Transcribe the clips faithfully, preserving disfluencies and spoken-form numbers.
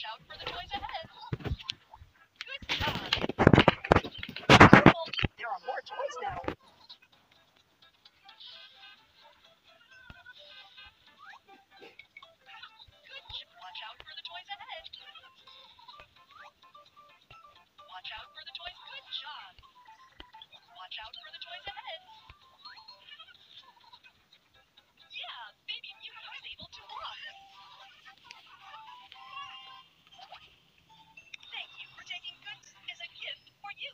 Watch out for the toys ahead. Good job. Careful. There are more toys now. Good. Watch out for the toys ahead. Watch out for the toys. Good job. Watch out for the toys ahead. Yeah, Baby Mew was able to walk. Thank you for taking good is a gift for you.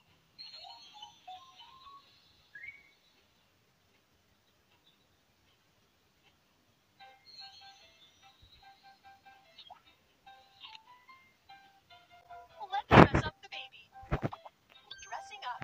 Let's dress up the baby. Dressing up.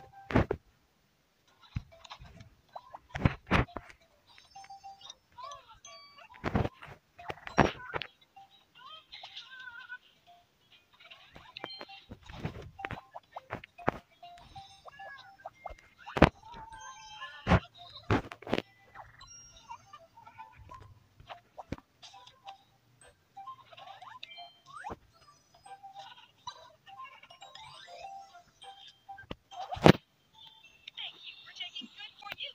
Thank you for taking good for you.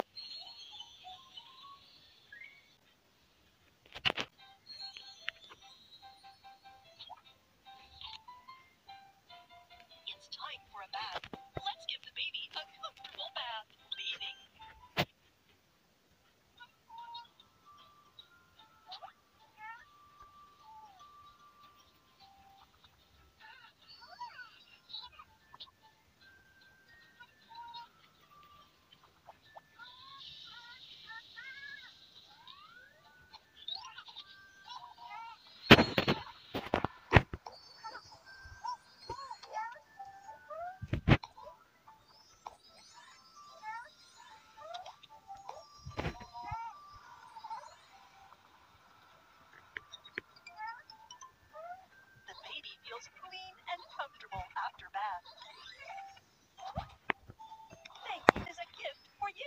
It's time for a bath. Let's give the baby a comfortable bath. Bathing. The baby feels clean and comfortable after bath. Thank you is a gift for you.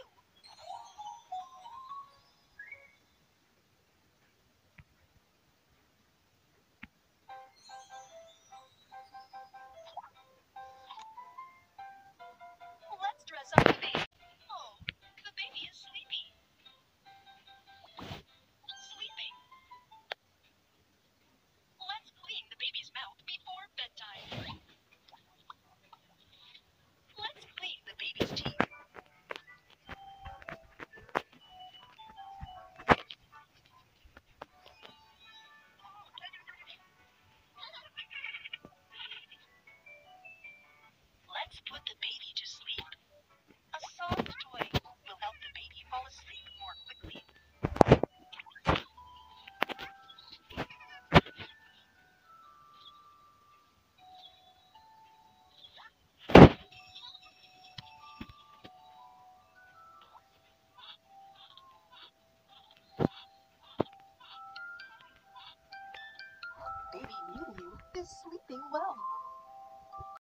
Let's dress up the baby. Oh, the baby is sleepy. Sleeping. Let's clean the baby's mouth before bedtime. Let's clean the baby's teeth. Let's put the baby to sleep. A soft toy will help the baby fall asleep more quickly. Baby Mew Mew is sleeping well.